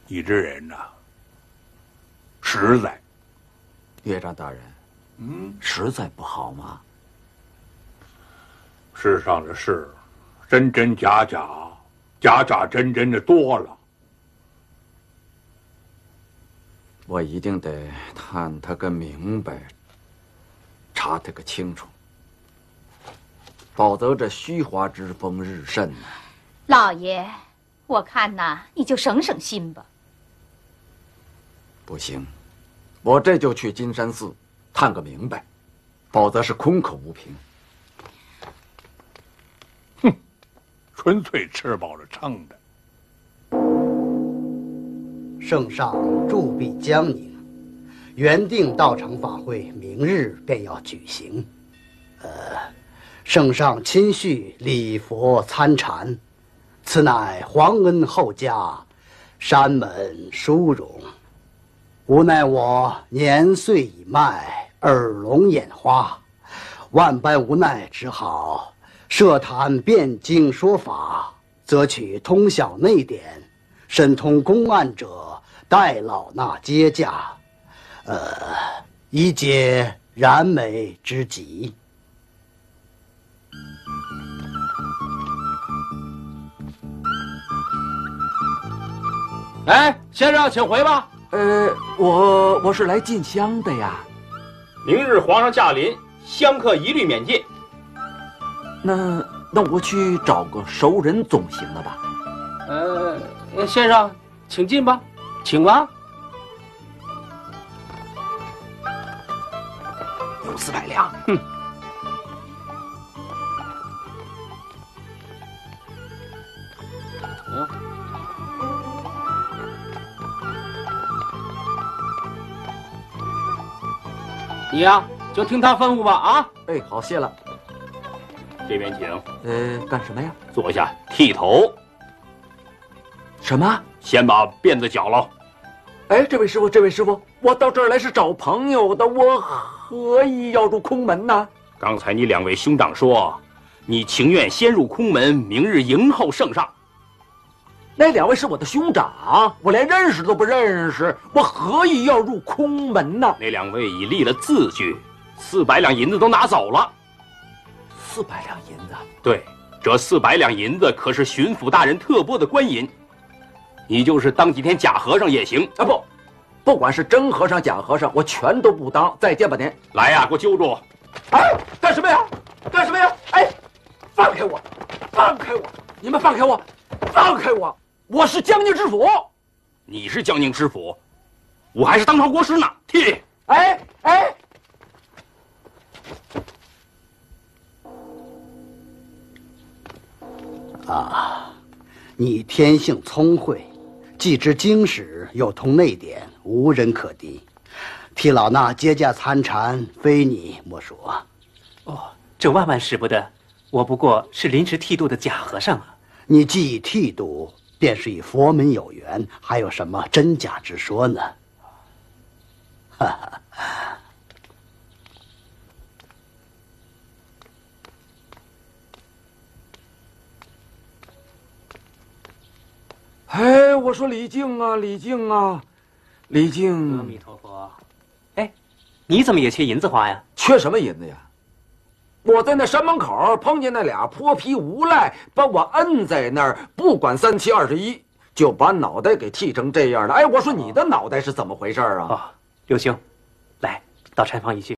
你这人呐，实在。 岳丈大人，实在不好吗？ 世上的事，真真假假，假假真真的多了。 我一定得探他个明白，查他个清楚，否则这虚华之风日甚呐。 老爷，我看呐，你就省省心吧。 不行，我这就去金山寺探个明白，否则是空口无凭。 哼，纯粹吃饱了撑的。 圣上驻跸江宁，原定道场法会明日便要举行。圣上亲叙礼佛参禅，此乃皇恩厚加，山门殊荣。无奈我年岁已迈，耳聋眼花，万般无奈，只好设坛辩经说法，则取通晓内典，深通公案者代老衲接驾，以解燃眉之急。 哎，先生，请回吧。 我是来进香的呀。 明日皇上驾临，香客一律免进。 那我去找个熟人总行了吧？ 先生，请进吧，请吧。 有400两。 哼。你呀，就听他吩咐吧啊！ 哎，好，谢了。 这边请。 干什么呀？ 坐下剃头。 什么？ 先把辫子绞了。 哎，这位师傅，我到这儿来是找朋友的，我何以要入空门呢？ 刚才你2位兄长说，你情愿先入空门，明日迎候圣上。 那2位是我的兄长，我连认识都不认识，我何以要入空门呢？ 那2位已立了字据，400两银子都拿走了。 400两银子？ 对，这400两银子可是巡抚大人特拨的官银，你就是当几天假和尚也行啊！不管是真和尚假和尚，我全都不当。再见吧您。 来呀，给我揪住！ 哎，干什么呀？干什么呀？哎，放开我！放开我！你们放开我！放开我！我是江宁知府。 你是江宁知府，我还是当朝国师呢。替！ 哎！ 啊，你天性聪慧，既知经史，又通内典，无人可敌。替老衲接驾参禅，非你莫属啊。 哦，这万万使不得，我不过是临时剃度的假和尚啊。 你既已剃度，便是与佛门有缘，还有什么真假之说呢？哈哈。 哎，我说李靖啊，李靖啊，李靖！ 阿弥陀佛。哎，你怎么也缺银子花呀？ 缺什么银子呀？我在那山门口碰见那俩泼皮无赖，把我摁在那儿，不管3七21，就把脑袋给剃成这样了。哎，我说你的脑袋是怎么回事啊？ 哦，刘兄，来到禅房一叙。